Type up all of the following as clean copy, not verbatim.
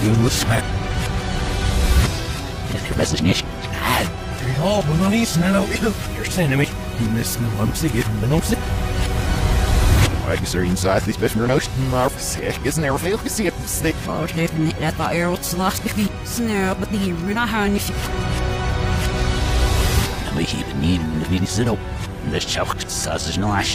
Goodness, man. Your message, Nish. Oh, but not easy, no. You're sending me. This no, I'm sick of the nose. I guess they're inside these better notion. Isn't there a fail? You see it stick. Oh, definitely. That the air was lost to be snare, but the runa hand if you. I'm a heap of need in the video sit up. This chocolate sausage no ash.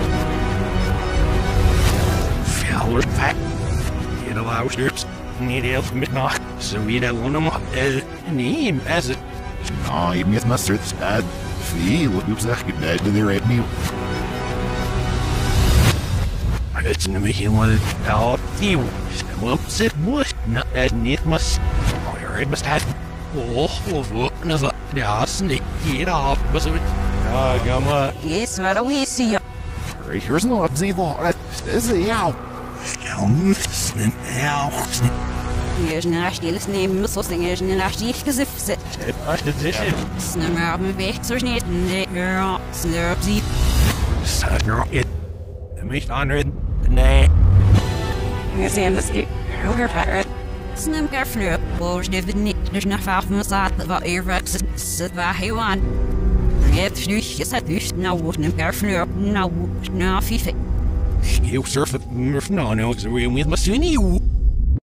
Flower pack. Get a lot of strips. Need help with knock. So we don't want them name as it. No, you miss mustard. Feel you exactly bad to their at me. It's in the making one out you. Whoops, it was not that neat must. Or it must have. Oh, another. Yeah, sneak it off. Was it? Ah, come on. Yes, what do we see you? Here's no observer. Is it out? Here's nasty, this name is something is nasty because if sit. Snummer me back, so neat and the girl, snurp zip. Snurp it. The most honored. Nay. You see, this is her parrot. Snum careful. Boys, David Nick, there's no far from us at the earwax. Sit by Haywan. Yet, you said this now, wouldn't careful. Now, fifi. You surf it. No, it's a real with my sunny.